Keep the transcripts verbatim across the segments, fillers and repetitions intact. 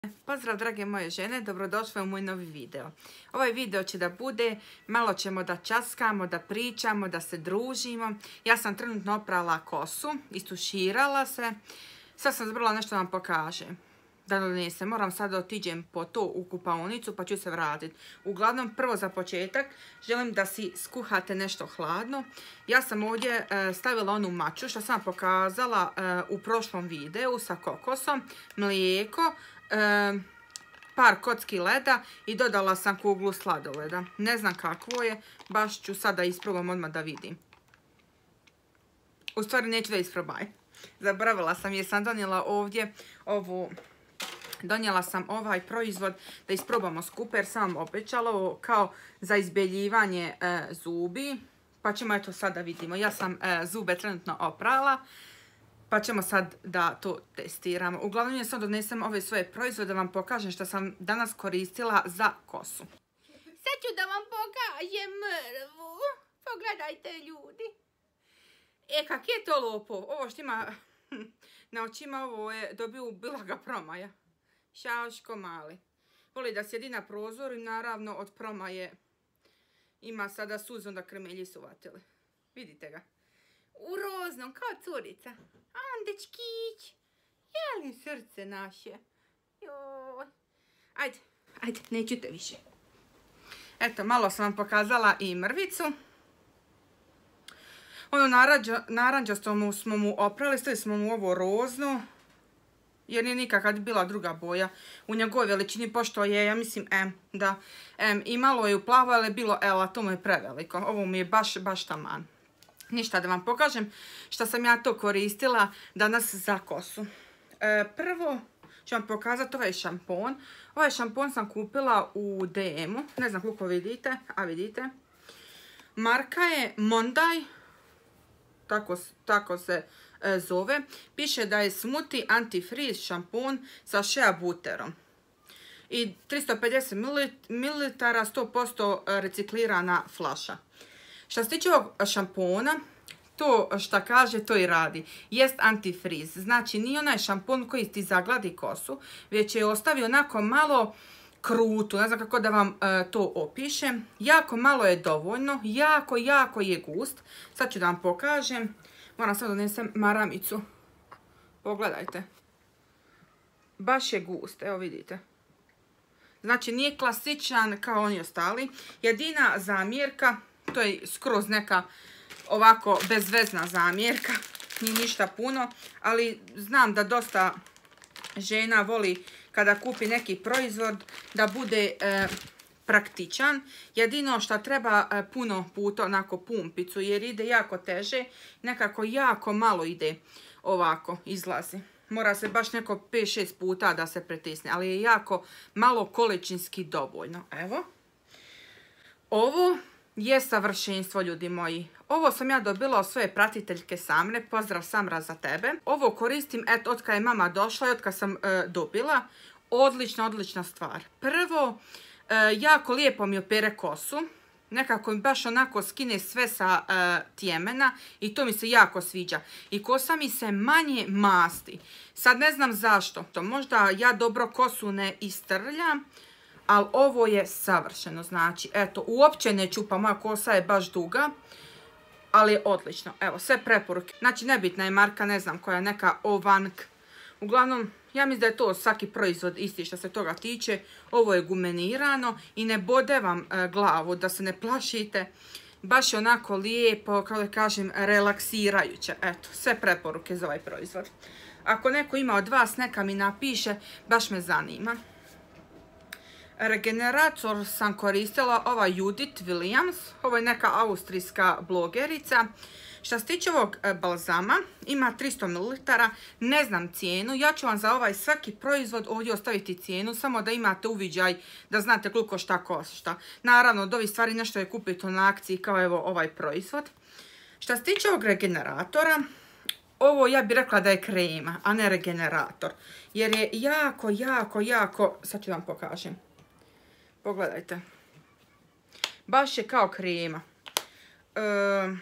Pozdrav drage moje žene, dobrodošle u moj novi video. Ovaj video će da bude, malo ćemo da časkamo, da pričamo, da se družimo. Ja sam trenutno oprala kosu, istuširala se. Sad sam zbrala nešto da vam pokažem. Da donesem, moram sad da otiđem po to u kupaonicu pa ću se vratiti. Uglavnom, prvo za početak, želim da si skuhate nešto hladno. Ja sam ovdje e, stavila onu maču što sam pokazala e, u prošlom videu sa kokosom, mlijeko, e, par kocki leda i dodala sam kuglu sladoleda. Ne znam kakvo je, baš ću sada isprobam odmah da vidim. U stvari neću da isprobaj. Zaboravila sam jer sam donijela ovdje ovu... Donijela sam ovaj proizvod da isprobamo skupe jer sam vam obećala ovo kao za izbeljivanje e, zubi. Pa ćemo eto sad da vidimo. Ja sam e, zube trenutno oprala. Pa ćemo sad da to testiramo. Uglavnom ja sad donesem ove svoje proizvode da vam pokažem što sam danas koristila za kosu. Sad ću da vam pokažem mrvu. Pogledajte ljudi. E kak je to lopov? Ovo što ima na očima ovo je dobio bila ga promaja. Šaško mali. Voli da sjedi na prozoru i naravno od promaje ima sada suzu, onda kremelji su vatili. Vidite ga. U roznom, kao curica. Andečkić. Je li srce naše? Joj. Ajde, ajde, neću te više. Eto, malo sam vam pokazala i mrvicu. Ono naranđasto smo mu oprali, stavili smo mu ovo rozno. Jer nije nikakad bila druga boja u njegovoj veličini, pošto je, ja mislim, M, da, M, i malo je u plavo, ali je bilo L, a to mu je preveliko. Ovo mi je baš, baš taman. Ništa, da vam pokažem što sam ja to koristila danas za kosu. E, prvo ću vam pokazati ovaj šampon. Ovaj šampon sam kupila u D M-u, ne znam koliko vidite, a vidite. Marka je Mondaj, tako, tako se zove. Piše da je Smoothie Anti-Freeze šampon sa shea butterom. I tristo pedeset mililitara, sto posto reciklirana flaša. Što se tiče ovog šampona, to šta kaže, to i radi. Jest anti-freeze. Znači, nije onaj šampon koji ti zagladi kosu, već je ostavi onako malo krutu. Ne znam kako da vam e, to opišem. Jako malo je dovoljno. Jako, jako je gust. Sad ću da vam pokažem. Moram sad donesem maramicu. Pogledajte. Baš je gust, evo vidite. Znači nije klasičan kao oni ostali. Jedina zamjerka, to je skroz neka ovako bezvezna zamjerka. Nije ništa puno, ali znam da dosta žena voli kada kupi neki proizvod da bude e, praktičan. Jedino što treba e, puno puta onako pumpicu jer ide jako teže. Nekako jako malo ide ovako, izlazi. Mora se baš neko pet šest puta da se pritisne, ali je jako malo količinski dovoljno. Evo. Ovo je savršenstvo, ljudi moji. Ovo sam ja dobila od svoje pratiteljke Samre. Pozdrav Samra za tebe. Ovo koristim eto od kad je mama došla i od kad sam e, dobila. Odlična, odlična stvar. Prvo, e, jako lijepo mi opere kosu. Nekako mi baš onako skine sve sa e, tjemena i to mi se jako sviđa. I kosa mi se manje masti. Sad ne znam zašto. To možda ja dobro kosu ne istrljam, ali ovo je savršeno. Znači, eto, uopće ne čupa. Moja kosa je baš duga, ali je odlično. Evo, sve preporuke. Znači, nebitna je marka, ne znam koja je, neka Ovank. Uglavnom, ja mislim da je to svaki proizvod isti što se toga tiče. Ovo je gumenirano i ne bode vam e, glavu, da se ne plašite. Baš je onako lijepo, kao da kažem, relaksirajuće. Eto, sve preporuke za ovaj proizvod. Ako neko ima od vas, neka mi napiše, baš me zanima. Regenerator sam koristila, ova Judith Williams. Ovo je neka austrijska blogerica. Što se tiče ovog balzama, ima tristo mililitara, ne znam cijenu. Ja ću vam za ovaj svaki proizvod ovdje ostaviti cijenu, samo da imate uviđaj, da znate koliko šta košta. Naravno, od ovih stvari nešto je kupiti na akciji kao evo ovaj proizvod. Što se tiče ovog regeneratora, ovo ja bih rekla da je krema, a ne regenerator. Jer je jako, jako, jako, sad ću vam pokažem. Pogledajte. Baš je kao krema. Eee...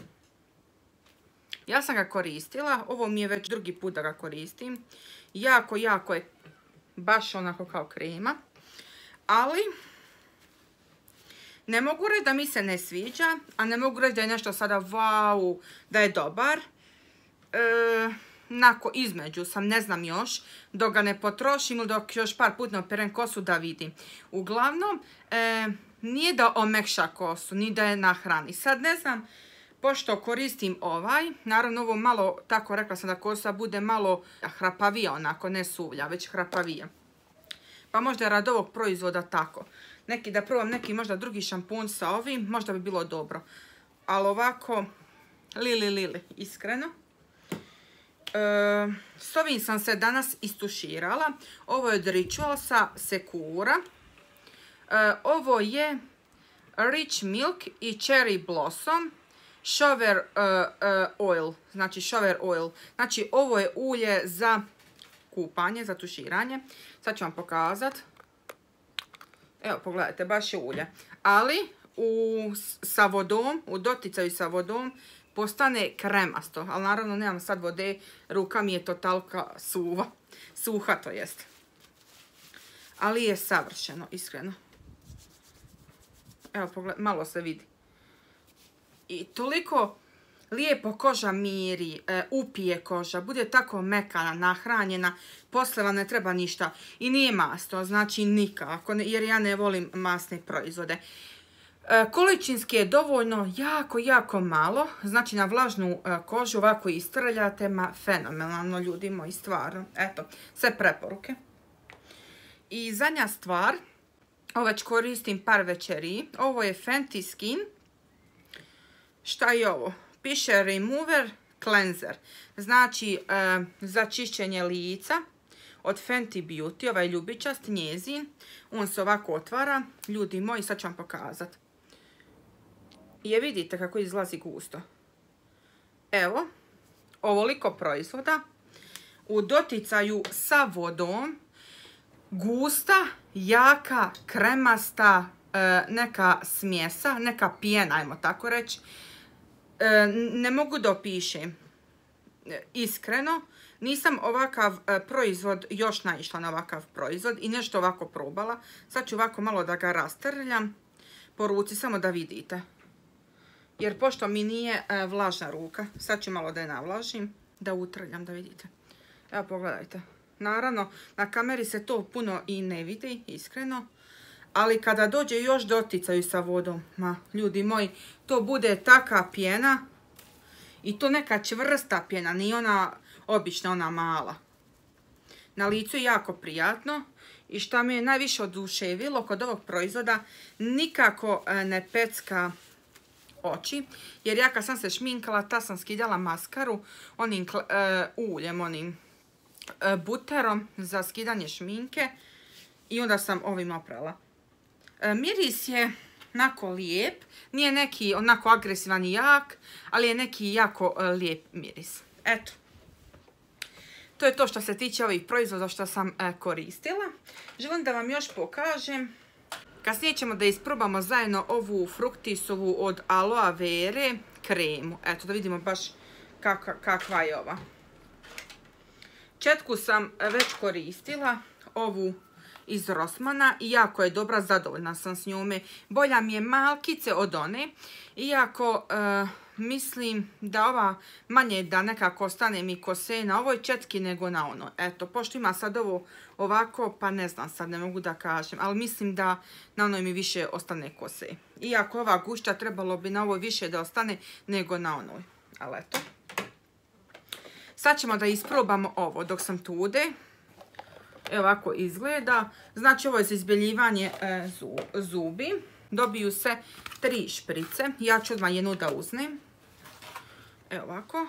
Ja sam ga koristila, ovo mi je već drugi put da ga koristim. Jako, jako je baš onako kao krema. Ali ne mogu reći da mi se ne sviđa, a ne mogu reći da je nešto sada wow, da je dobar. E, Nako između sam, ne znam još, dok ga ne potrošim ili dok još par puta ne operem kosu da vidim. Uglavnom, e, nije da omekša kosu, ni da je nahrani. Sad ne znam, pošto koristim ovaj, naravno ovo malo, tako rekla sam da kosa bude malo hrapavija, onako, ne suvlja, već hrapavija. Pa možda je rad ovog proizvoda tako. Neki da probam neki možda drugi šampun sa ovim, možda bi bilo dobro. Ali ovako, lili lili, iskreno. E, s ovim sam se danas istuširala. Ovo je od Ritualsa Secura. E, ovo je Rich Milk i Cherry Blossom Shower uh, uh, Oil. Znači shower oil. Znači ovo je ulje za kupanje, za tuširanje. Sad ću vam pokazati. Evo, pogledajte, baš je ulje. Ali u, sa vodom, u doticaju sa vodom, postane kremasto. Ali naravno nemam sad vode, ruka mi je totalka suva. Suha to jest. Ali je savršeno, iskreno. Evo, pogledaj, malo se vidi. I toliko lijepo koža miri, e, upije koža, bude tako mekana, nahranjena, posle vam ne treba ništa. I nije masno, znači nikako, jer ja ne volim masne proizvode. E, količinski je dovoljno jako, jako malo, znači na vlažnu e, kožu ovako istrljate, ma fenomenalno ljudi moji, stvarno. Eto, sve preporuke. I zadnja stvar, ovo već koristim par večeri, ovo je Fenty Skin. Šta je ovo? Piše Remover Cleanser. Znači e, za čišćenje lica od Fenty Beauty, ovaj ljubičast njezin. On se ovako otvara. Ljudi moji, sad ću vam pokazati. Je vidite kako izlazi gusto. Evo, ovoliko proizvoda u doticaju sa vodom. Gusta, jaka, kremasta, e, neka smjesa, neka pjena, ajmo tako reći. E, ne mogu da opišem. E, iskreno, nisam ovakav e, proizvod još naišla na ovakav proizvod i nešto ovako probala. Sad ću ovako malo da ga rastrljam po ruci, samo da vidite. Jer pošto mi nije e, vlažna ruka, sad ću malo da je navlažim, da utrljam, da vidite. Evo, pogledajte. Naravno, na kameri se to puno i ne vidi, iskreno. Ali kada dođe još doticaju sa vodom, ma, ljudi moji, to bude taka pjena. I to neka čvrsta pjena, nije ona obična, ona mala. Na licu je jako prijatno. I što mi je najviše oduševilo kod ovog proizvoda, nikako ne pecka oči. Jer ja kad sam se šminkala, ta sam skidala maskaru onim uh, uljem, onim uh, buterom za skidanje šminke. I onda sam ovim oprala. Miris je onako lijep, nije neki onako agresivan i jak, ali je neki jako lijep miris. Eto, to je to što se tiče ovih proizvoda što sam koristila. Želim da vam još pokažem. Kasnije ćemo da isprobamo zajedno ovu fruktisovu od aloe vere kremu. Eto, da vidimo baš kakva, kakva je ova. Četku sam već koristila, ovu iz Rossmana i jako je dobra, zadovoljna sam s njome. Bolja mi je malkice od one, iako e, mislim da ova manje da nekako ostane mi kose na ovoj četki nego na ono. Eto, pošto ima sad ovo ovako, pa ne znam, sad ne mogu da kažem, ali mislim da na onoj mi više ostane kose. Iako ova gušća trebalo bi na ovoj više da ostane nego na onoj, ali eto. Sad ćemo da isprobamo ovo dok sam tude. Evo ovako izgleda. Znači ovo je za izbjeljivanje e, zubi. Dobiju se tri šprice. Ja ću odmah jednu da uznem. Evo ovako.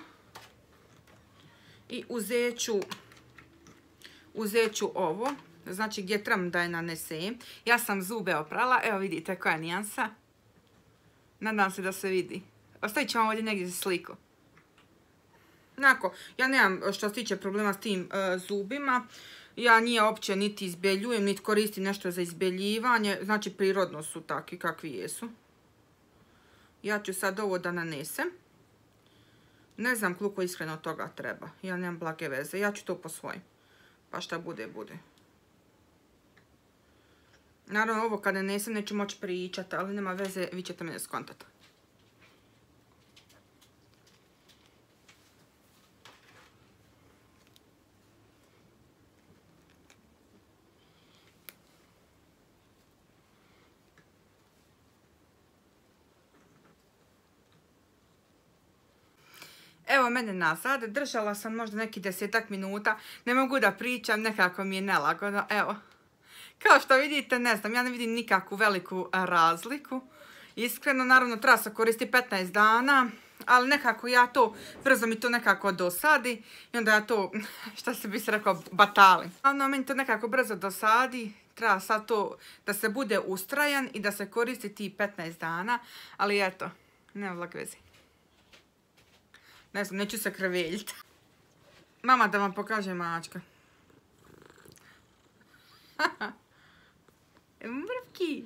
I uzet ću, uzet ću ovo. Znači gdje trebam da je nanesem. Ja sam zube oprala. Evo vidite koja je nijansa. Nadam se da se vidi. Ostavit ću vam ovdje negdje sliku. Onako, ja nemam što se tiče problema s tim e, zubima. Ja nije opće niti izbjeljujem, niti koristim nešto za izbjeljivanje. Znači prirodno su takvi kakvi jesu. Ja ću sad ovo da nanesem. Ne znam koliko iskreno toga treba. Ja nemam blage veze. Ja ću to po svojim. Pa šta bude, bude. Naravno, ovo kada nesem neću moći pričati, ali nema veze, vi ćete me skontati. Evo mene nazad, držala sam možda neki desetak minuta, ne mogu da pričam, nekako mi je nelagodno, evo. Kao što vidite, ne znam, ja ne vidim nikakvu veliku razliku. Iskreno, naravno, treba se koristi petnaest dana, ali nekako ja to, brzo mi to nekako dosadi i onda ja to, šta se bi se rekao, batalim. Ono, meni to nekako brzo dosadi, treba sad to da se bude ustrajan i da se koristi ti petnaest dana, ali eto, nema vlag vezi. Ne znam, neću se kreveljiti. Mama, da vam pokaže mačka. Mrvki.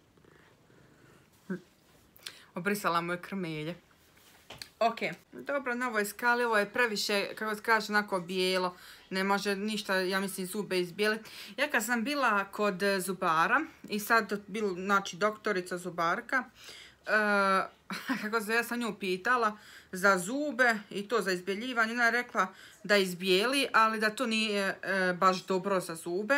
Obrisala moje krmelje. Ok, dobro, na ovoj skali, ovo je previše, kako se kaže, onako bijelo. Ne može ništa, ja mislim, zube izbijeliti. Ja kad sam bila kod zubara i sad bila, znači, doktorica zubarka, uh, kako se, ja sam nju pitala za zube i to za izbjeljivanje. Ona je rekla da izbijeli, ali da to nije uh, baš dobro za zube.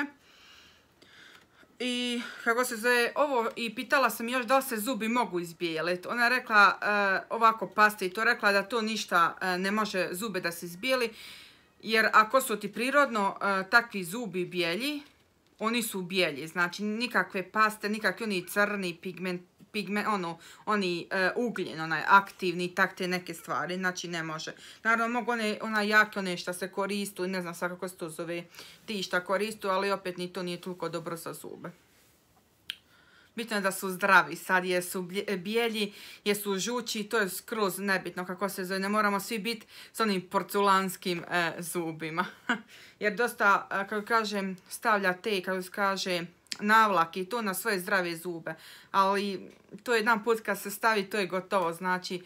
I kako se zove ovo, i pitala sam još da li se zubi mogu izbijeliti. Ona je rekla uh, ovako pasti i to rekla da to ništa uh, ne može zube da se izbijeli. Jer ako su ti prirodno uh, takvi zubi bijelji, oni su bijelji. Znači nikakve paste, nikakvi oni crni pigment, pigment ono, oni uh, ugljen, onaj aktivni, tak te neke stvari. Znači ne može. Naravno mogu one, onaj jake, one šta se koristu, ne znam sad kako se to zove, ti šta koristu, ali opet ni to nije toliko dobro za zube. Bitno je da su zdravi, sad jesu bijelji, jesu žući, to je skroz nebitno kako se zove, ne moramo svi biti s onim porculanskim e, zubima. Jer dosta, e, kako kažem, stavlja te, kako se kaže, navlak i to na svoje zdrave zube. Ali to je jedan put kad se stavi, to je gotovo, znači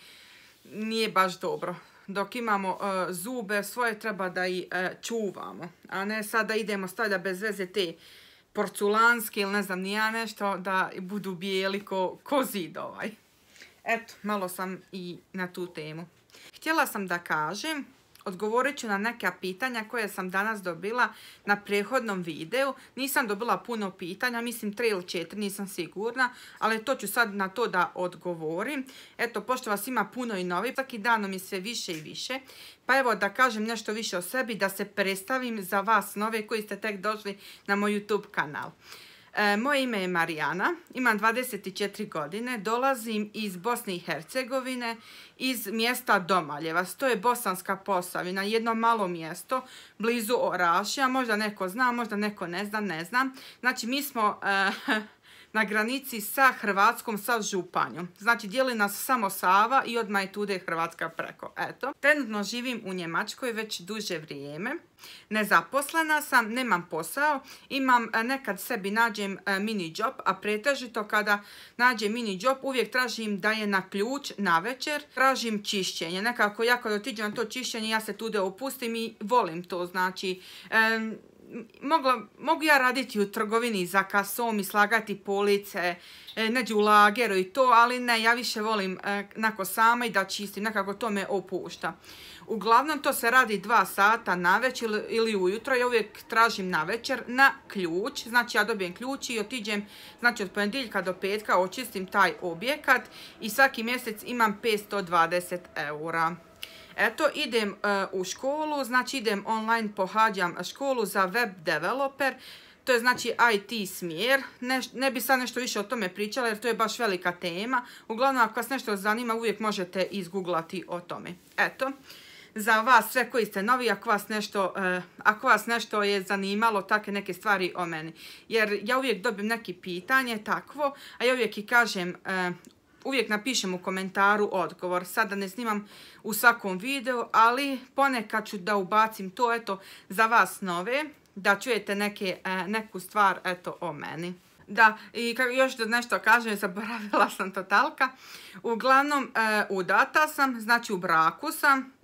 nije baš dobro. Dok imamo e, zube svoje, treba da ih e, čuvamo, a ne sad da idemo stavlja bez veze te porculanski ili ne znam ni ja nešto da budu bijeli ko, ko zid ovaj. Eto, malo sam i na tu temu. Htjela sam da kažem, odgovorit ću na neka pitanja koje sam danas dobila na prethodnom videu. Nisam dobila puno pitanja, mislim tri ili četiri, nisam sigurna, ali to ću sad na to da odgovorim. Eto, pošto vas ima puno i novi, svaki danom je sve više i više. Pa evo da kažem nešto više o sebi, da se predstavim za vas nove koji ste tek došli na moj YouTube kanal. E, moje ime je Marijana, imam dvadeset četiri godine, dolazim iz Bosne i Hercegovine, iz mjesta Domaljevac, to je Bosanska Posavina, jedno malo mjesto blizu Orašja, možda neko zna, možda neko ne zna, ne znam. Znači mi smo e, na granici sa Hrvatskom, sa Županjom. Znači dijeli nas samo Sava i odmah je tude Hrvatska preko. Eto. Trenutno živim u Njemačkoj već duže vrijeme. Nezaposlena sam, nemam posao, imam nekad sebi nađem mini job, a pretežito kada nađem mini job uvijek tražim da je na ključ na večer, tražim čišćenje. Nekako ja kad otiđem na to čišćenje ja se tude opustim i volim to, znači um, Mogla, mogu ja raditi u trgovini za kasom i slagati police, e, neđe u lageru i to, ali ne, ja više volim e, nako sama i da čistim, nekako to me opušta. Uglavnom to se radi dva sata na večer ili, ili ujutro, ja uvijek tražim na večer na ključ, znači ja dobijem ključ i otiđem, znači od ponedjeljka do petka očistim taj objekat i svaki mjesec imam petsto dvadeset eura. Eto, idem uh, u školu, znači idem online, pohađam školu za web developer, to je znači I T smjer, ne, ne bi sad nešto više o tome pričala jer to je baš velika tema, uglavnom ako vas nešto zanima uvijek možete izgooglati o tome. Eto, za vas sve koji ste novi, ako vas nešto, uh, ako vas nešto je zanimalo, takve neke stvari o meni, jer ja uvijek dobijem neki pitanje takvo, a ja uvijek i kažem, uh, uvijek napišem u komentaru odgovor. Sada ne snimam u svakom videu, ali ponekad ću da ubacim to, eto, za vas nove, da čujete neke, neku stvar, eto, o meni. Da, i još da nešto kažem, zaboravila sam totalka. Uglavnom, udata sam, znači u braku sam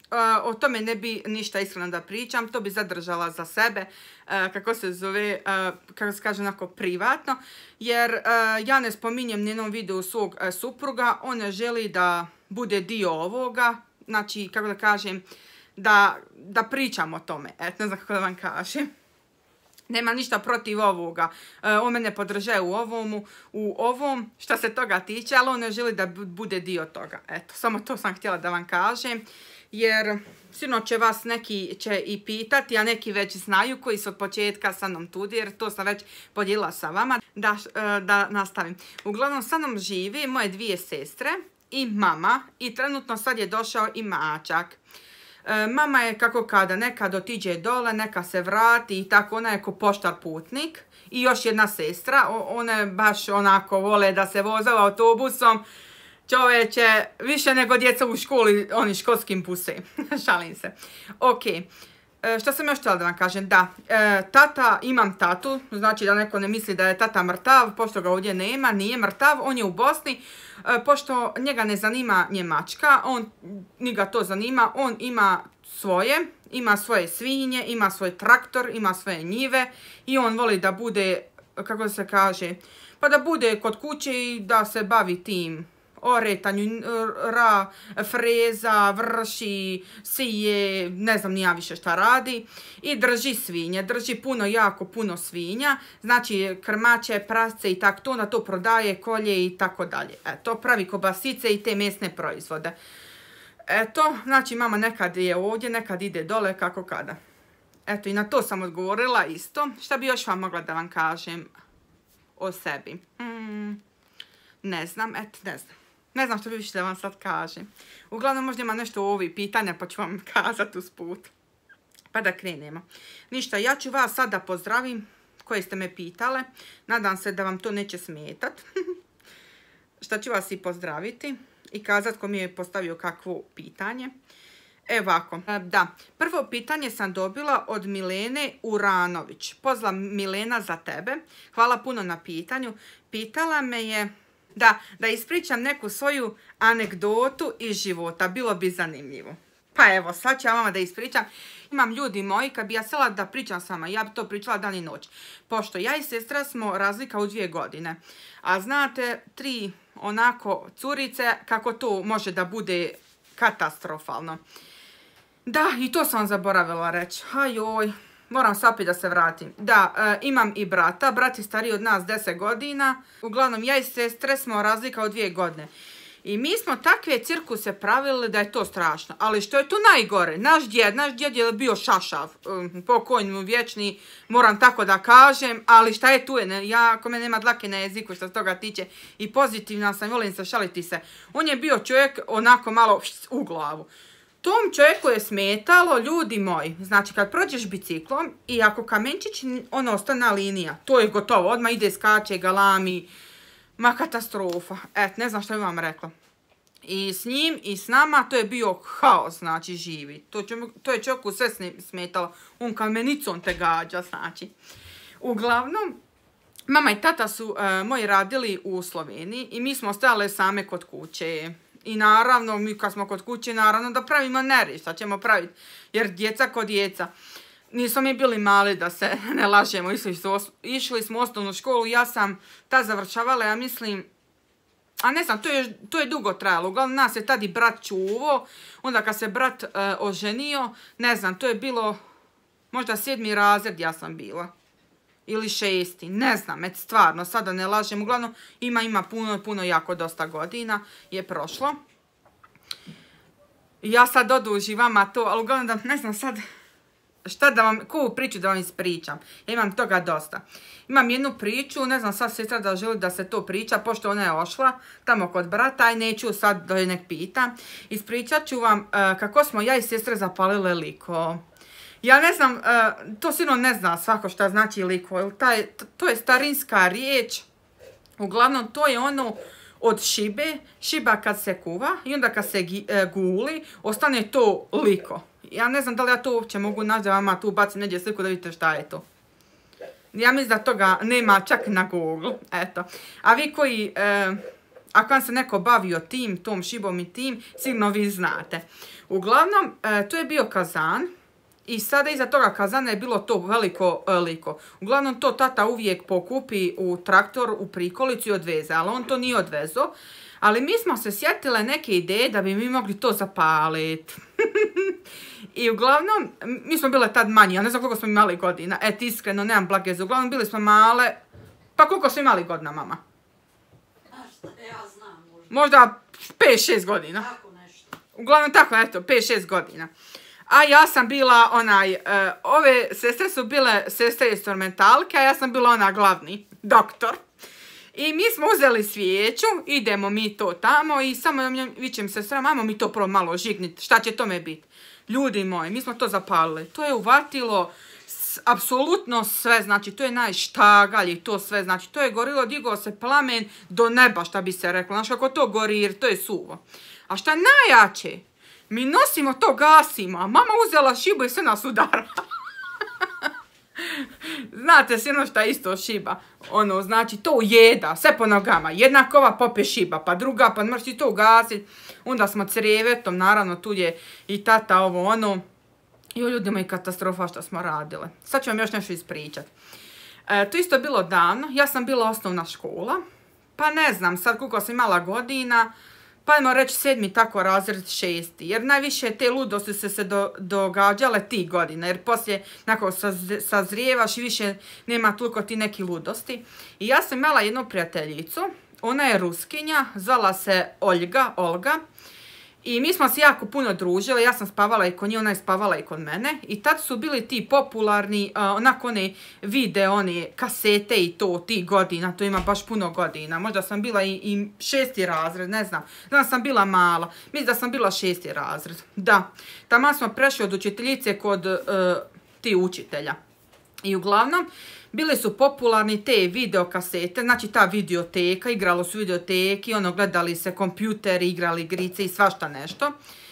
o tome ne bi ništa iskreno da pričam, to bi zadržala za sebe, kako se zove, kako se kaže onako privatno, jer ja ne spominjem ni jednom videu svog supruga, on ne želi da bude dio ovoga, znači, kako da kažem, da, da pričam o tome, eto, ne znam kako da vam kažem. Nema ništa protiv ovoga, on mene podržava u ovomu, u ovom, šta se toga tiče, ali on ne želi da bude dio toga, eto, samo to sam htjela da vam kažem. Jer sigurno će vas neki će i pitati, a neki već znaju koji su od početka sa mnom tu, jer to sam već podijelila sa vama. Da, da nastavim. Uglavnom sa mnom živi moje dvije sestre i mama i trenutno sad je došao i mačak. E, mama je kako kada, nekad otiđe dole, neka se vrati i tako, ona je ko poštar putnik. I još jedna sestra, one baš onako vole da se voze autobusom. Čoveče, više nego djeca u školi, oni školskim puse. Šalim se. Ok, e, što sam još htjela da vam kažem? Da, e, tata, imam tatu, znači da neko ne misli da je tata mrtav, pošto ga ovdje nema, nije mrtav, on je u Bosni, e, pošto njega ne zanima Njemačka, on, njega to zanima, on ima svoje, ima svoje svinje, ima svoj traktor, ima svoje njive i on voli da bude, kako se kaže, pa da bude kod kuće i da se bavi tim oretanju, ra, freza, vrši, sije, ne znam ni ja više šta radi. I drži svinje, drži puno, jako puno svinja. Znači krmače, prasce i tako to, onda to prodaje, kolje i tako dalje. Eto, pravi kobasice i te mesne proizvode. Eto, znači mama nekad je ovdje, nekad ide dole, kako kada. Eto, i na to sam odgovorila isto. Šta bi još vam mogla da vam kažem o sebi? Hmm, ne znam, eto, ne znam. Ne znam što bi više da vam sad kažem. Uglavnom možda ima nešto u ovih pitanja pa ću vam kazati usput. Pa da krenemo. Ništa, ja ću vas sad da pozdravim koje ste me pitale. Nadam se da vam to neće smetat. Šta ću vas i pozdraviti i kazati ko mi je postavio kakvo pitanje. Evo ovako, da, prvo pitanje sam dobila od Milene Uranović. Pozdrav Milena za tebe. Hvala puno na pitanju. Pitala me je da, da ispričam neku svoju anegdotu iz života. Bilo bi zanimljivo. Pa evo, sad ću ja vama da ispričam. Imam ljudi moji, kad bi ja htjela da pričam s vama, ja bi to pričala dan i noć. Pošto ja i sestra smo razlika u dvije godine. A znate, tri onako curice, kako to može da bude katastrofalno. Da, i to sam zaboravila reći. Ajoj, moram sad opet da se vratim. Da, e, imam i brata. Brat je stariji od nas deset godina. Uglavnom, ja i sestre smo razlika od dvije godine. I mi smo takve cirkuse pravili da je to strašno. Ali što je tu najgore? Naš djed, naš djed je bio šašav. Um, pokojni mu vječni, moram tako da kažem. Ali šta je tu? Je? Ja, ako me nema dlake na jeziku što se toga tiče. I pozitivna sam, volim se šaliti se. On je bio čovjek onako malo u glavu. Tom čovjeku je smetalo, ljudi moji, znači kad prođeš biciklom i ako kamenčić, ono, ostane linija, to je gotovo, odmah ide, skače, galami, ma katastrofa, et, ne znam što bi vam rekla. I s njim i s nama to je bio haos, znači živi, to, to je čovjeku sve smetalo, on kamenicom te gađa, znači. Uglavnom, mama i tata su uh, moji radili u Sloveniji i mi smo stajale same kod kuće. I naravno, mi kad smo kod kuće, naravno da pravimo nered, šta ćemo praviti, jer djeca kod djeca. Nismo mi bili mali, da se ne lažemo, išli, su, išli smo u osnovnu školu, ja sam ta završavala, ja mislim, a ne znam, to je, to je dugo trajalo, uglavnom nas je tad i brat čuvo, onda kad se brat uh, oženio, ne znam, to je bilo možda sedmi razred ja sam bila. Ili šesti, ne znam, et stvarno, sada ne lažem, uglavnom ima, ima puno, puno, jako dosta godina je prošlo. Ja sad odužim vama to, ali uglavnom da, ne znam sad, šta da vam, koju priču da vam ispričam, ja imam toga dosta. Imam jednu priču, ne znam sad sestra da želi da se to priča, pošto ona je ošla tamo kod brata i neću sad da je nek pita. Ispričat ću vam uh, kako smo ja i sestre zapalile liko. Ja ne znam, uh, to sigurno ne zna svako šta znači liko, taj, to je starinska riječ, uglavnom to je ono od šibe, šiba kad se kuva i onda kad se gi, uh, guli, ostane to liko. Ja ne znam da li ja to uopće mogu naći da vama tu bacim neđe sliku da vidite šta je to. Ja mislim da toga nema čak na Google, eto. A vi koji, uh, ako vam se neko bavio tim, tom šibom i tim, sigurno vi znate. Uglavnom, e, to je bio kazan i sada iza toga kazana je bilo to veliko e, liko. Uglavnom, to tata uvijek pokupi u traktor, u prikolicu i odveze, ali on to nije odvezo. Ali mi smo se sjetile neke ideje da bi mi mogli to zapaliti. I uglavnom, mi smo bile tad manji, ja ne znam koliko smo imali godina. Et, iskreno, nemam blageze. Uglavnom, bili smo male. Pa koliko smo imali godina, mama? Ja znam, možda. Možda pet šest godina. Tako nešto. Uglavnom, tako, eto, pet šest godina. A ja sam bila onaj, uh, ove sestre su bile sestre instrumentalke, a ja sam bila ona glavni doktor. I mi smo uzeli svijeću, idemo mi to tamo i samo vičem sestrama, ajmo mi to prvo malo žigniti, šta će tome biti? Ljudi moji, mi smo to zapalili. To je uvatilo apsolutno sve, znači to je najštagalj i to sve, znači to je gorilo, digao se plamen do neba, šta bi se reklo. Znači ako to gori, jer to je suvo. A šta je najjače? Mi nosimo to, gasimo, a mama uzela šibu i sve nas udara. Znate si ono šta je isto šiba. Ono, znači to jeda, sve po nogama. Jedna kova pope šiba, pa druga, pa mrš ti to ugasit. Onda smo crijevetom, naravno tu je i tata ovo ono. I o ljudima i katastrofa što smo radile. Sad ću vam još nešto ispričat. E, to isto je bilo davno, ja sam bila osnovna škola. Pa ne znam sad koliko sam imala godina. Pa ajmo reći sedmi, tako razred šesti. Jer najviše te ludosti su se do, događale tih godina. Jer poslije nakon sazrijevaš i više nema toliko ti neki ludosti. I ja sam imala jednu prijateljicu. Ona je Ruskinja, zvala se Olga, Olga. I mi smo se jako puno družile, ja sam spavala i kod nje, ona je spavala i kod mene. I tad su bili ti popularni, uh, onako one video, one kasete i to, tih godina, to ima baš puno godina. Možda sam bila i, i šesti razred, ne znam. Znam sam bila mala, mislim da sam bila šesti razred. Da, tamo smo prešli od učiteljice kod uh, ti učitelja. I uglavnom, bili su popularni te video kasete, znači ta videoteka, igralo su videoteki, ono, gledali se kompjuteri, igrali igrice i svašta nešto.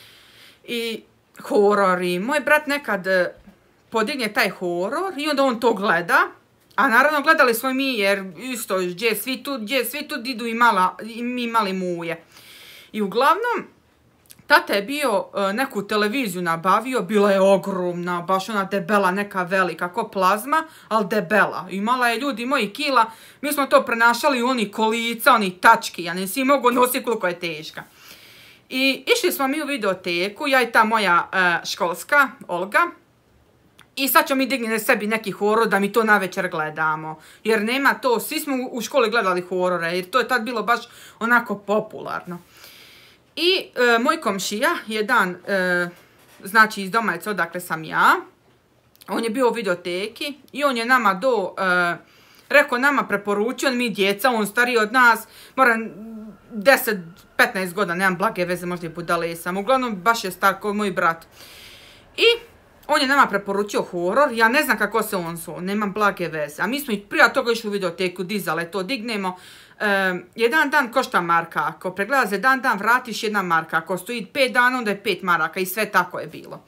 I horori. Moj brat nekad podigne taj horor i onda on to gleda. A naravno gledali smo mi jer isto gdje svi tu, gdje svi tu idu i, mala, i mi mali muje. I uglavnom, tata je bio neku televiziju nabavio, bila je ogromna, baš ona debela, neka velika, ko plazma, ali debela. Imala je, ljudi moji, kila, mi smo to prenašali u oni kolica, oni tački, ja ne si mogu nositi koliko je teška. I išli smo mi u videoteku, ja i ta moja uh, školska, Olga, i sad ćemo mi dignuti sebi neki horor da mi to navečer gledamo. Jer nema to, svi smo u školi gledali horore, jer to je tad bilo baš onako popularno. I e, moj komšija, jedan, e, znači iz Domajca odakle sam ja, on je bio u videoteki i on je nama do, e, rekao nama preporučio, mi djeca, on stariji od nas, moram deset petnaest godina, nemam blage veze, možda i budale sam, uglavnom baš je star kao moj brat. I on je nama preporučio horor, ja ne znam kako se on zove, nemam blage veze, a mi smo i prije toga išli u videoteku, dizale to, dignemo. Um, jedan dan košta marka, ako pregledaš jedan dan vratiš jedna marka, ako stoji pet dana onda je pet maraka i sve tako je bilo.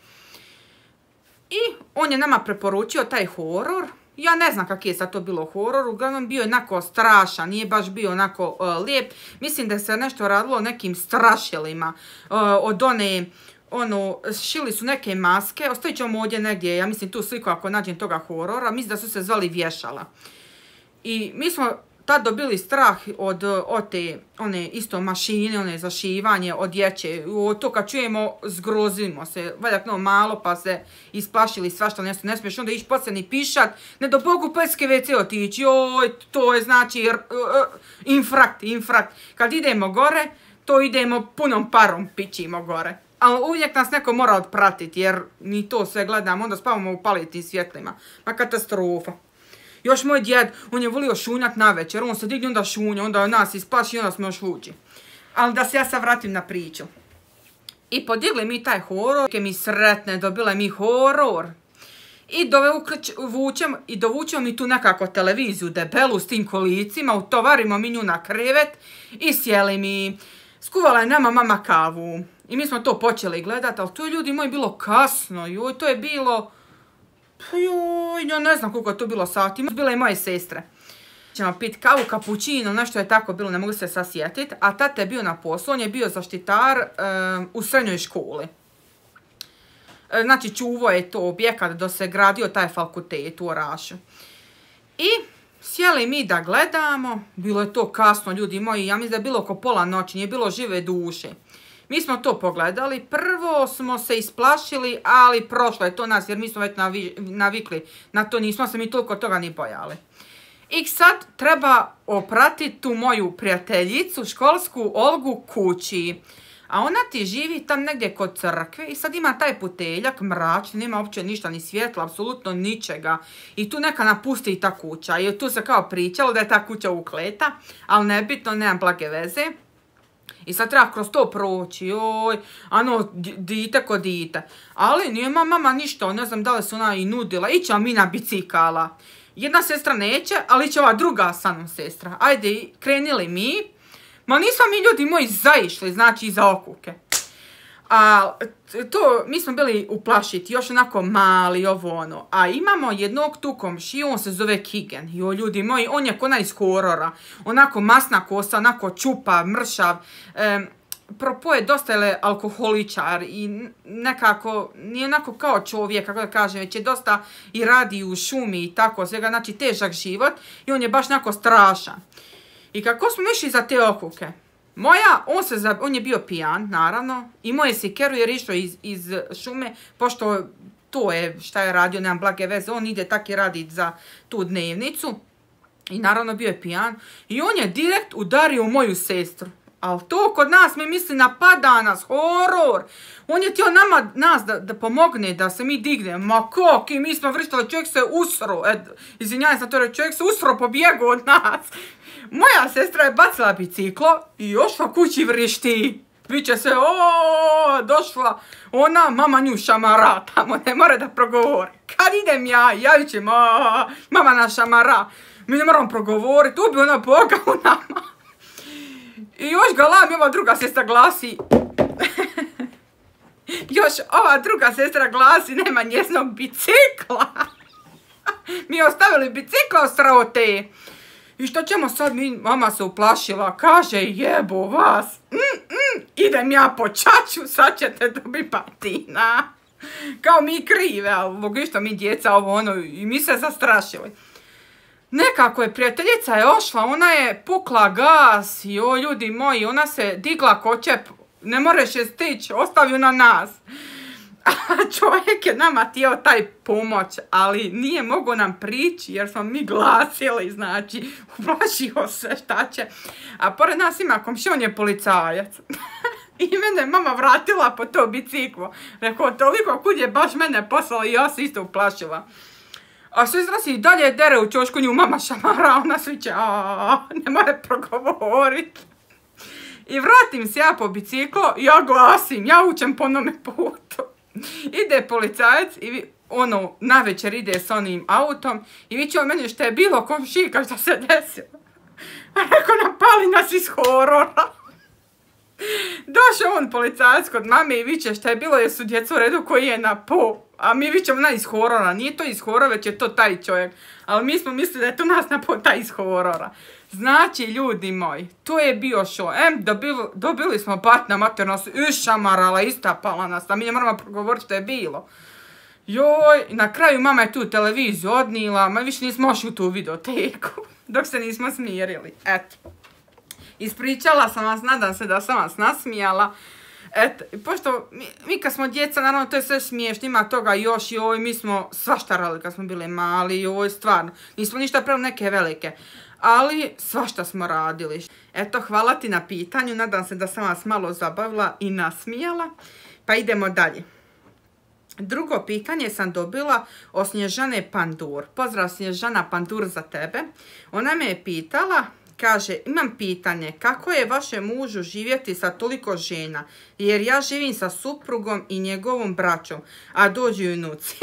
I on je nama preporučio taj horor, ja ne znam kak je sad to bilo horor, uglavnom bio je onako strašan, nije baš bio onako uh, lijep, mislim da se nešto radilo o nekim strašilima, uh, od one, ono, šili su neke maske, ostavit ćemo ovdje negdje, ja mislim tu sliku ako nađem toga horora, mislim da su se zvali Vješala. I mi smo tad dobili strah od, od te one isto mašine, one zašivanje, od dječe. To kad čujemo, zgrozimo se. Valjak no malo pa se isplašili svašta, nešto ne smiješ onda ići poslije ni pišat. Ne do Bogu peske ve ce otići. Joj, to je znači uh, uh, infrakt, infrakt. Kad idemo gore, to idemo punom parom pićimo gore. Ali uvijek nas neko mora odpratiti jer mi to sve gledamo, onda spavamo u palitim svjetlima. Ma katastrofa. Još moj djed, on je volio šunjat na večer, on se digne onda šunja, onda nas isplaši i onda smo još vući. Ali da se ja sad vratim na priču. I podigli mi taj horor, ke mi sretne, dobile mi horor. I dovučemo, i dovučemo mi tu nekako televiziju debelu s tim kolicima, utovarimo mi nju na krevet i sjeli mi. Skuvala je nama mama kavu. I mi smo to počeli gledati, ali to je ljudi moji bilo kasno, joj, to je bilo... Joj, ja ne znam koliko je to bilo sati, bile i moje sestre. ćemo pit kavu, kapućino, nešto je tako bilo, ne mogu se sasjetiti, a tata je bio na poslu, on je bio zaštitar um, u srednjoj školi. Znači, čuvao je to objekat do se gradio taj fakultet u Orašu. I sjeli mi da gledamo, bilo je to kasno, ljudi moji, ja mislim da je bilo oko pola noći, nije bilo žive duše. Mi smo to pogledali, prvo smo se isplašili, ali prošlo je to nas, jer mi smo već navi, navikli na to, nismo se mi toliko toga ni bojali. I sad treba opratiti tu moju prijateljicu, školsku Olgu, kući. A ona ti živi tam negdje kod crkve i sad ima taj puteljak mračni, nema uopće ništa, ni svjetla, apsolutno ničega. I tu neka napusti ta kuća. I tu se kao pričalo da je ta kuća ukleta, ali nebitno, nemam blage veze. I sad treba kroz to proći, joj, ano, dite ko dite. Ali nije mama ništa, ne znam da li se ona i nudila, ićemo mi na bicikala. Jedna sestra neće, ali će ova druga sa mnom sestra. Ajde, krenili mi. Ma nismo mi ljudi moji zaišli, znači iza okuke. A to, mi smo bili uplašiti, još onako mali, ovo ono. A imamo jednog tu komšiju, on se zove Kigen. Jo, ljudi moji, on je kona iz horora. Onako masna kosa, onako čupa, mršav. E, propo je dosta je alkoholičar i nekako, nije onako kao čovjek, kako da kažem, već je dosta i radi u šumi i tako, svega, znači težak život. I on je baš onako strašan. I kako smo išli za te okuke, moja, on, se, on je bio pijan, naravno, imao je sikeru jer je išao iz, iz šume, pošto to je šta je radio, nemam blage veze, on ide tak i radi za tu dnevnicu. I naravno bio je pijan. I on je direkt udario u moju sestru. Ali to kod nas, mi misli, napada nas, horor. On je htio nama, nas da, da pomogne, da se mi digne. Ma kak, i mi smo vrštali, čovjek se usro. E, izvinjavam sam to reći, čovjek se usro, pobjegao od nas. Moja sestra je bacila biciklo i došla kući vrišti. Viče se, o, došla ona, mama nju šamara tamo, ne more da progovori. Kad idem ja, javit će, ma, mama na šamara. Mi ne moramo progovoriti, ubi ona Boga u nama. I još galam, ova druga sestra glasi, još ova druga sestra glasi, nema njesnog bicikla. Mi ostavili bicikla od sraote. I što ćemo sad, mi, mama se uplašila, kaže, jebo vas, mm, mm, idem ja po čaču, sad ćete dobiti patina. Kao mi krive, ali logično mi djeca ovo ono, i mi se zastrašili. Nekako je prijateljica je ošla, ona je pukla gas, joj ljudi moji, ona se digla ko čep, ne moreš je stići, ostavi na nas. A čovjek je nama htio taj pomoć, ali nije mogo nam prići jer smo mi glasili, znači, uplašio se šta će. A pored nas ima komšija, on je policajac. I mene mama vratila po to biciklo. Rekao, toliko kud je baš mene poslala i ja se isto uplašila. A sestra si dalje dere u čošku, nju mama šamara, ona sviće, a ne more progovoriti. I vratim se ja po biciklo, ja glasim, ja učem po onome putu. Ide policajac i ono, navečer ide s onim autom i viće o meni što je bilo komšika što se desilo. A rekao, napali nas iz horora. Došao on policajac kod mame i viće što je bilo jer su djeca u redu koji je na po. A mi vićemo na iz horora, nije to iz horora, već je to taj čovjek. Ali mi smo mislili da je to nas na po taj iz horora. Znači, ljudi moji, to je bio šo. Em, dobili, dobili smo batna mater, nas išamarala, istapala nas, a mi ne moramo progovoriti što je bilo. Joj, na kraju mama je tu televiziju odnila, ma više nismo ošli u tu videoteku, dok se nismo smirili. Eto. Ispričala sam vas, nadam se da sam vas nasmijala. Eto, pošto mi, mi kad smo djeca, naravno to je sve smiješno, ima toga još, joj, mi smo svaštarali kad smo bili mali, joj, stvarno. Nismo ništa pravo neke velike, ali svašta smo radili. Eto, hvala ti na pitanju, nadam se da sam vas malo zabavila i nasmijala, pa idemo dalje. Drugo pitanje sam dobila od Snježane Pandur. Pozdrav Snježana Pandur za tebe. Ona me je pitala, kaže, imam pitanje, kako je vašem mužu živjeti sa toliko žena? Jer ja živim sa suprugom i njegovom braćom, a dođu i unuci.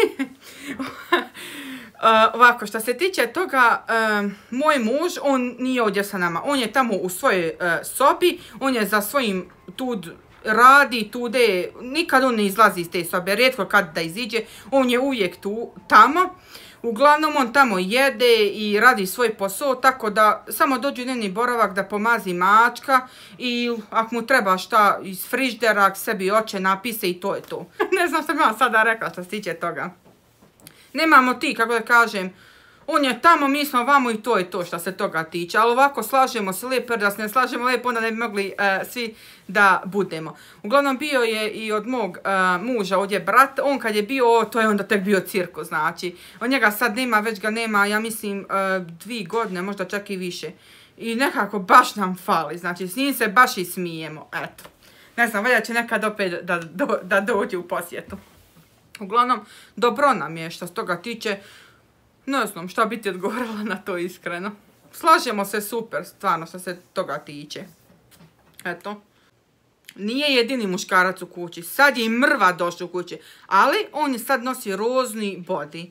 Uh, ovako, što se tiče toga, uh, moj muž, on nije ovdje sa nama. On je tamo u svojoj uh, sobi, on je za svojim tu radi, tude, nikad on ne izlazi iz te sobe, rijetko kad da iziđe, on je uvijek tu, tamo. Uglavnom on tamo jede i radi svoj posao, tako da samo dođe dnevni boravak da pomazi mačka i ako mu treba šta iz friždera, sebi oče napise i to je to. Ne znam što bi vam sada rekla što se tiče toga. Nemamo ti, kako da kažem, on je tamo, mi smo vamo i to je to što se toga tiče. Ali ovako slažemo se lijepo, jer da se ne slažemo lijepo, onda ne bi mogli uh, svi da budemo. Uglavnom bio je i od mog uh, muža ovdje brat. On kad je bio, to je onda tek bio cirkus, znači. Od njega sad nema, već ga nema, ja mislim, uh, dvije godine, možda čak i više. I nekako baš nam fali, znači s njim se baš i smijemo, eto. Ne znam, valjda će nekad opet da, da, da dođe u posjetu. Uglavnom, dobro nam je što se toga tiče. Ne znam šta bi ti odgovorila na to iskreno. Slažemo se super, stvarno, što se toga tiče. Eto. Nije jedini muškarac u kući. Sad je i mrva došla u kući. Ali on je sad nosi rozni body.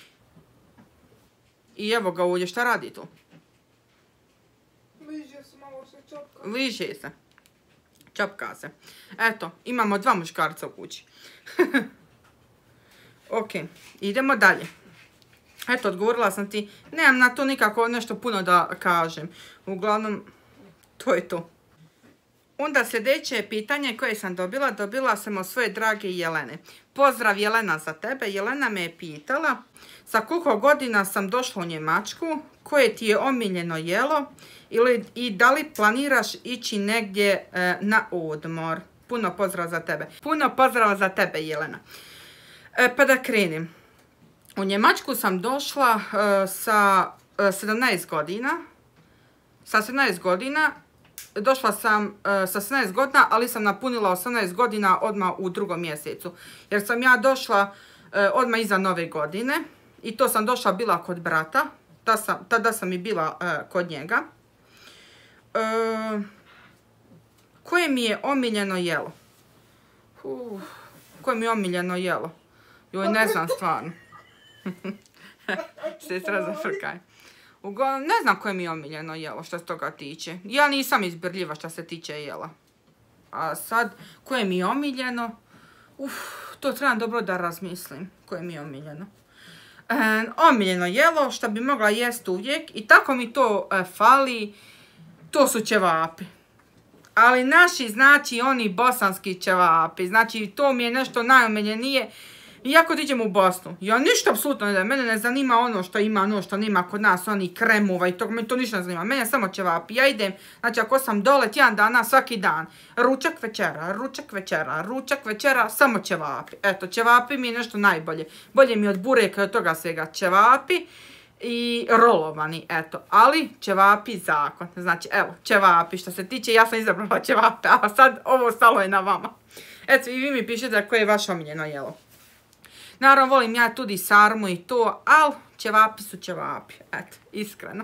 I evo ga ovdje, šta radi tu? Liže se, malo se čopka. Liže se. Čopka se. Eto, imamo dva muškarca u kući. Ok, idemo dalje. Eto, odgovorila sam ti, nemam na to nikako nešto puno da kažem. Uglavnom, to je to. Onda sljedeće pitanje koje sam dobila, dobila sam od svoje drage Jelene. Pozdrav Jelena za tebe. Jelena me je pitala sa koliko godina sam došla u Njemačku, koje ti je omiljeno jelo ili, i da li planiraš ići negdje e, na odmor. Puno pozdrav za tebe. Puno pozdrav za tebe, Jelena. E, pa da krenem. U Njemačku sam došla uh, sa uh, sedamnaest godina. Sa sedamnaest godina. Došla sam uh, sa sedamnaest godina, ali sam napunila osamnaest godina odmah u drugom mjesecu. Jer sam ja došla uh, odmah iza nove godine. I to sam došla bila kod brata. Ta sam, tada sam i bila uh, kod njega. Uh, koje mi je omiljeno jelo? Uh, koje mi je omiljeno jelo? Joj, ne znam stvarno. Sestra zafrkaj. Uglavnom, ne znam koje mi je omiljeno jelo što se toga tiče. Ja nisam izbirljiva što se tiče jela. A sad, koje mi je omiljeno? Uf, to trebam dobro da razmislim. Koje mi je omiljeno? E, omiljeno jelo što bi mogla jest uvijek i tako mi to e, fali, to su ćevapi. Ali naši, znači, oni bosanski ćevapi. Znači, to mi je nešto najomiljenije. Iako idem u Bosnu, ja ništa apsolutno ne da, mene ne zanima ono što ima, ono što nema kod nas, oni kremova i tog, mene to ništa ne zanima, mene samo ćevapi. Ja idem, znači ako sam dole tjedan dana, svaki dan, ručak večera, ručak večera, ručak večera, samo ćevapi. Eto, ćevapi mi je nešto najbolje. Bolje mi od bureka i od toga svega ćevapi i rolovani, eto. Ali ćevapi zakon, znači evo, ćevapi, što se tiče, ja sam izabrala ćevape, a sad ovo stalo je na vama. Eto, i vi mi pišete koje je vaše omiljeno jelo. Naravno, volim ja tudi sarmu i to, ali ćevapi su ćevapi. Eto, iskreno.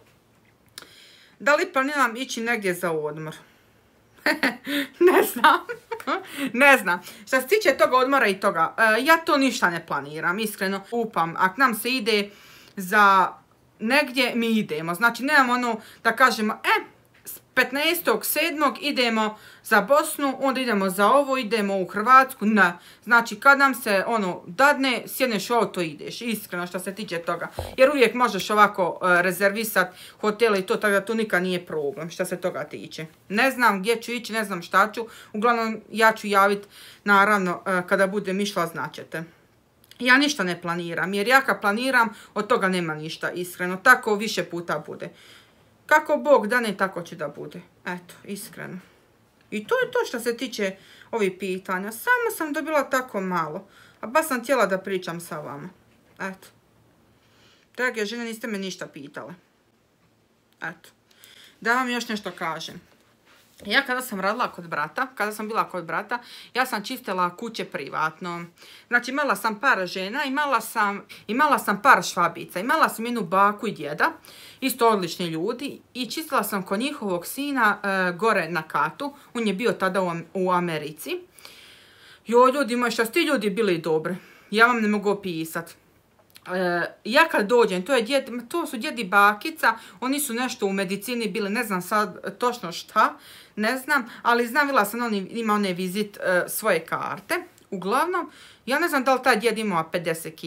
Da li planiram ići negdje za odmor? Ne znam. Ne znam. Što se tiče toga odmora i toga, ja to ništa ne planiram, iskreno. Upam, ako nam se ide za negdje, mi idemo. Znači, nemamo ono da kažemo, e, petnaestog sedmog idemo za Bosnu, onda idemo za ovo, idemo u Hrvatsku, ne. Znači, kad nam se ono dadne, sjedneš u auto i ideš, iskreno što se tiče toga. Jer uvijek možeš ovako uh, rezervisati hotele i to, tako da to nikad nije problem što se toga tiče. Ne znam gdje ću ići, ne znam šta ću, uglavnom ja ću javiti, naravno, uh, kada budem išla, značete. Ja ništa ne planiram, jer ja kad planiram, od toga nema ništa, iskreno. Tako više puta bude. Kako Bog dane, tako će da bude. Eto, iskreno. I to je to što se tiče ovih pitanja. Samo sam dobila tako malo. A baš sam htjela da pričam sa vama. Eto. Drage žene, niste me ništa pitale. Eto. Da vam još nešto kažem. Ja kada sam radila kod brata, kada sam bila kod brata, ja sam čistila kuće privatno. Znači imala sam par žena, imala sam, imala sam par švabica, imala sam jednu baku i djeda, isto odlični ljudi, i čistila sam kod njihovog sina e, gore na katu, on je bio tada u, u Americi. Joj, ljudi moji, što su ti ljudi bili dobri, ja vam ne mogu opisati. E, ja kad dođem, to, je djed, to su djed i bakica, oni su nešto u medicini bili, ne znam sad točno šta, ne znam, ali znam, bila sam, on ima one vizit e, svoje karte. Uglavnom, ja ne znam da li taj djed imao pedeset kila,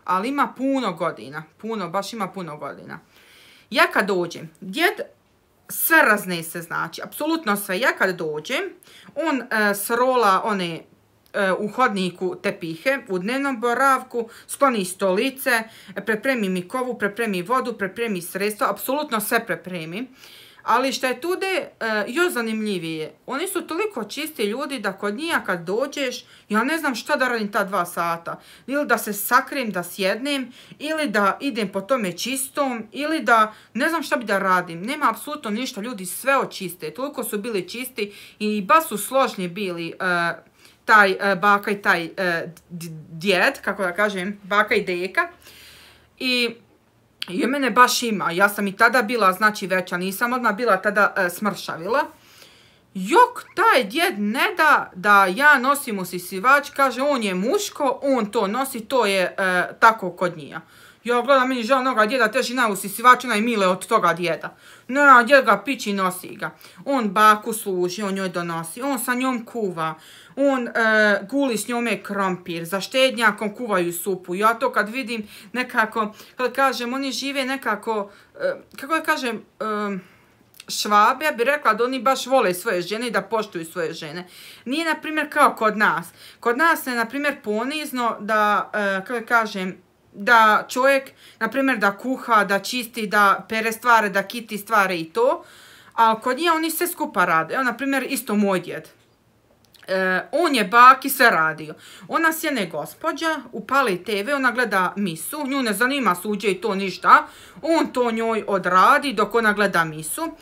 ali ima puno godina. Puno, baš ima puno godina. Ja kad dođem, djed sve raznese, znači, apsolutno sve. Ja kad dođem, on e, srola one e, u hodniku tepihe, u dnevnom boravku, skloni stolice, prepremi mi kovu, prepremi vodu, prepremi sredstva, apsolutno sve prepremi. Ali što je tude uh, još zanimljivije, oni su toliko čisti ljudi da kod njih kad dođeš, ja ne znam šta da radim ta dva sata. Ili da se sakrijem, da sjednem, ili da idem po tome čistom, ili da ne znam šta bi da radim. Nema apsolutno ništa, ljudi sve očiste. Toliko su bili čisti i baš su složni bili uh, taj uh, baka i taj uh, djed, kako da kažem, baka i deka. I... I mene baš ima, ja sam i tada bila, znači veća, nisam odmah bila tada e, smršavila. Jok, taj djed ne da da ja nosim usisivač, kaže on je muško, on to nosi, to je e, tako kod njija. Ja gledam, meni žao onoga djeda teži na usisivač, onaj mile od toga djeda. No, djed ga pići, nosi ga. On baku služi, on njoj donosi, on sa njom kuva. On e, guli s njome krompir, za štednjakom kuvaju supu. Ja to kad vidim nekako, kad kažem, oni žive nekako, e, kako da kažem, e, Švabe, ja bih rekla da oni baš vole svoje žene i da poštuju svoje žene. Nije, na primjer, kao kod nas. Kod nas je, na primjer, ponizno da, e, kako da kažem, da čovjek, na primjer, da kuha, da čisti, da pere stvari, da kiti stvari i to. A kod njih oni sve skupa rade. Evo, na primjer, isto moj djed. E, on je baki sve radio. Ona sjene gospođa, upali te ve, ona gleda misu, nju ne zanima suđe i to ništa. On to njoj odradi dok ona gleda misu. E,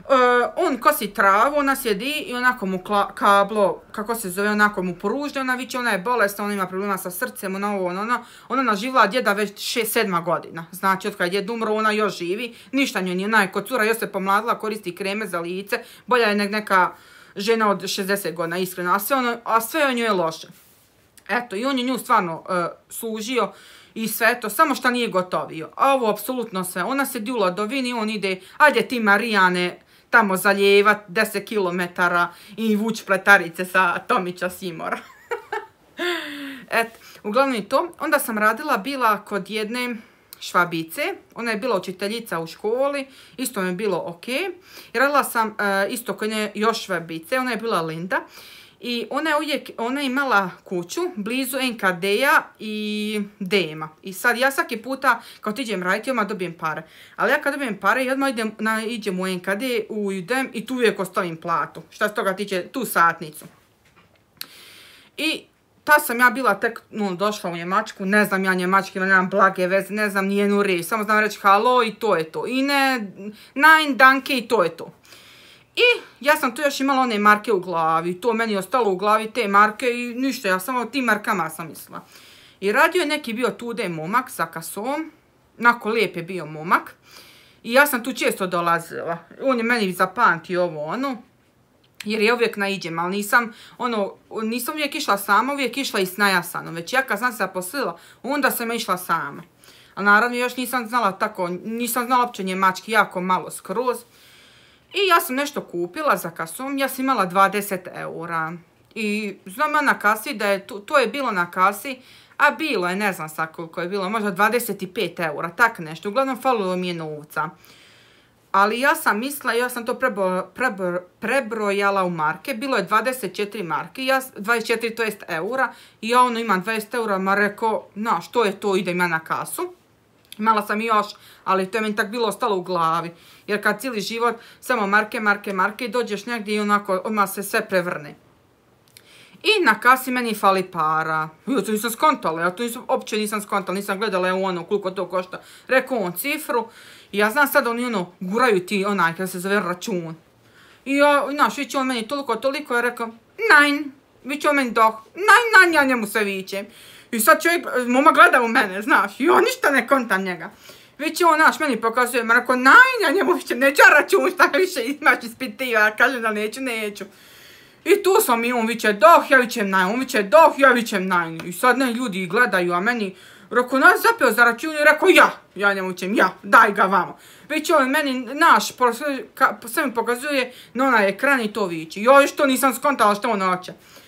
on kosi travu, ona sjedi i onako mu kablo, kako se zove, onako mu poružde, ona viče, ona je bolesna, ona ima problema sa srcem, ona ovo, ona, ona, ona naživila djeda već šest sedma godina. Znači, od kada je djed umro, ona još živi, ništa njoj nije, ona je kod cura, još se pomladila, koristi kreme za lice, bolja je neka žena od šezdeset godina, iskreno, a sve, ono, a sve o njoj je loše. Eto, i on je nju stvarno uh, služio i sve to, samo što nije gotovio. A ovo, apsolutno sve. Ona se u ladovini, on ide, ajde ti Marijane, tamo zaljevat deset kilometara i vuć pletarice sa Tomića Simora. Eto, uglavnom i to. Onda sam radila, bila kod jedne Švabice, ona je bila učiteljica u školi, isto mi je bilo ok. I radila sam uh, isto kod nje još Švabice, ona je bila Linda. I ona je uvijek, ona je imala kuću blizu en ka de-a i de-ema. I sad ja svaki puta kad idem raditi, odmah dobijem pare. Ali ja kad dobijem pare, ja odmah idem, na, idem u en ka de, u Udem i tu uvijek ostavim platu. Šta se toga tiče, tu satnicu. I ta sam ja bila tek no, došla u Njemačku, ne znam ja njemački, nemam blage veze, ne znam nijenu riječ, samo znam reći halo i to je to. I ne, nein, danke i to je to. I ja sam tu još imala one marke u glavi, to meni je ostalo u glavi te marke i ništa, ja samo o tim markama sam mislila. I radio je neki bio tude momak sa kasom, nako lijep je bio momak. I ja sam tu često dolazila, on je meni zapamtio ovo ono. Jer je uvijek naiđem, ali nisam, ono, nisam uvijek išla sama, uvijek išla i s najasanom. Već ja kad sam se zaposlila, onda sam išla sama. A naravno još nisam znala tako, nisam znala uopće njemački, jako malo skroz. I ja sam nešto kupila za kasom, ja sam imala dvadeset eura. I znam ja na kasi da je, to, to je bilo na kasi, a bilo je, ne znam sad koliko je bilo, možda dvadeset pet eura, tak nešto. Uglavnom falilo mi je novca. Ali ja sam mislila, ja sam to prebro, prebro, prebrojala u marke, bilo je dvadeset četiri marke, ja, dvadeset četiri to jest eura, i ja ono imam dvadeset eura, ma rekao, na što je to, idem ja na kasu. Imala sam i još, ali to je meni tak bilo ostalo u glavi, jer kad cijeli život samo marke, marke, marke, dođeš negdje i onako odmah se sve prevrne. I na kasi meni fali para. Ja to nisam skontala, ja to nisam, uopće nisam skontala, nisam gledala u ono koliko to košta. Rekao on cifru i ja znam sad oni ono guraju ti onaj kada se zove račun. I ja, znaš, viće on meni toliko, toliko, ja rekao, nein, viće on meni doh, nein, nein, ja njemu se vićem. I sad čovjek, mama gleda u mene, znaš, i ja ništa ne kontam njega. Viće on, znaš, meni pokazuje, ma rekao, nein, ja njemu vićem, neću ja račun, šta više imaš ispitiva, ja kažem da neću, neću. I tu sam i on viće doh, ja vićem naj, on viće doh, ja vićem naj. I sad ne ljudi gledaju, a meni, rekao, nas zapio za račun i rekao, ja, ja njemu vićem, ja, daj ga vamo. Viće on meni, naš, sve mi pokazuje na onaj ekran i to viće. Joj, što nisam skontala što on hoće.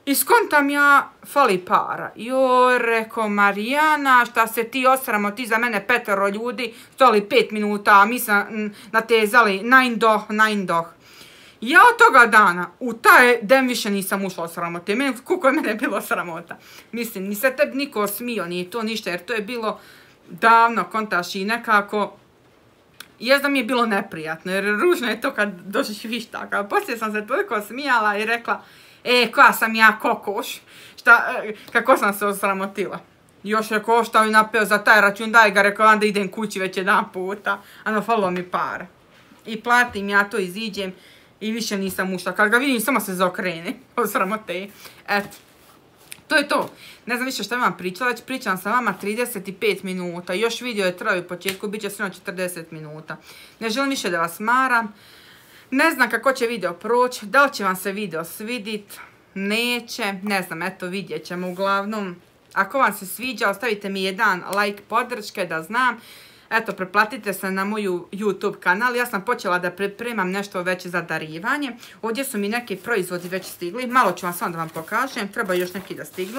I skontam ja, fali para. Joj, reko, Marijana, šta se ti osramo, ti za mene petero ljudi, stoli pet minuta, a mi sam natezali, nein doch, nein doch. Ja od toga dana u taj den više nisam ušla o sramote. Meni, koliko je mene bilo sramota. Mislim, ni se tebi niko smio, nije to ništa, jer to je bilo davno, kontaš, i nekako... Jes da mi je bilo neprijatno, jer ružno je to kad doživiš tako. Ali poslije sam se toliko smijala i rekla, e, koja sam ja kokoš, šta, kako sam se osramotila. Još je koštao i napeo za taj račun, daj ga, rekao, onda idem kući već jedan puta, ano, falilo mi para. I platim, ja to iziđem i više nisam ušla. Kad ga vidim, samo se zaokrene, osramote. Eto, to je to. Ne znam više što vam pričala, već pričam sa vama trideset pet minuta. Još video je trajao u početku, bit će sve četrdeset minuta. Ne želim više da vas maram. Ne znam kako će video proći, da li će vam se video svidit, neće, ne znam, eto vidjet ćemo uglavnom. Ako vam se sviđa, ostavite mi jedan like podrške da znam. Eto, preplatite se na moju YouTube kanal, ja sam počela da pripremam nešto već za darivanje. Ovdje su mi neki proizvodi već stigli, malo ću vam samo da vam pokažem, treba još neki da stignu.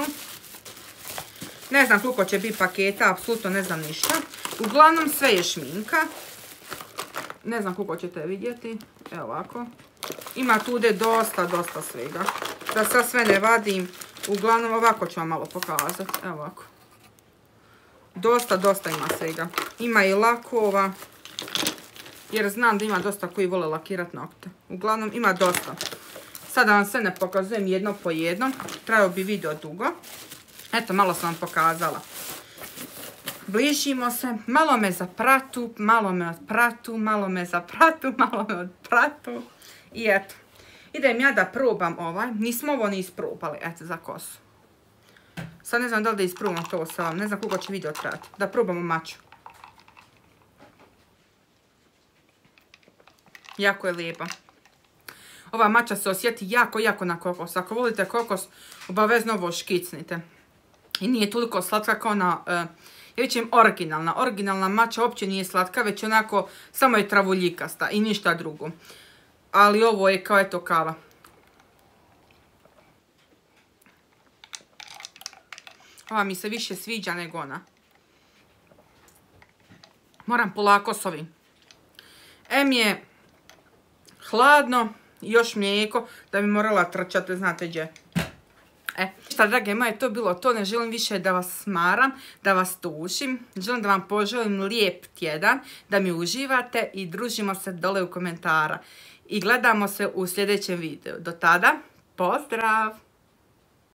Ne znam koliko će biti paketa, apsolutno ne znam ništa. Uglavnom sve je šminka. Ne znam koliko ćete vidjeti. Evo ovako. Ima tude dosta, dosta svega. Da sad sve ne vadim. Uglavnom ovako ću vam malo pokazati. Evo ovako. Dosta, dosta ima svega. Ima i lakova. Jer znam da ima dosta koji vole lakirati nokte. Uglavnom ima dosta. Sada vam sve ne pokazujem jedno po jedno. Trajao bi video dugo. Eto, malo sam vam pokazala. Bližimo se, malo me za pratu, malo me od pratu, malo me za pratu, malo me od pratu. I eto, idem ja da probam ovaj, nismo ovo ni isprobali, eto, za kosu. Sad ne znam da li da isprobam to sa vam, ne znam koliko će video trajati. Da probamo maču. Jako je lijepa. Ova mača se osjeti jako, jako na kokos. Ako volite kokos, obavezno ovo škicnite. I nije toliko slatka kao na... Uh, ja vićem originalna. Originalna mača uopće nije slatka, već onako samo je travuljikasta i ništa drugo. Ali ovo je kao eto kava. Ova mi se više sviđa nego ona. Moram polako s ovim. Em je hladno, još mlijeko, da bi morala trčati, znate gdje. E, šta drage moje, to bilo to, ne želim više da vas smaram, da vas tušim. Želim da vam poželim lijep tjedan, da mi uživate i družimo se dole u komentara. I gledamo se u sljedećem videu. Do tada, pozdrav!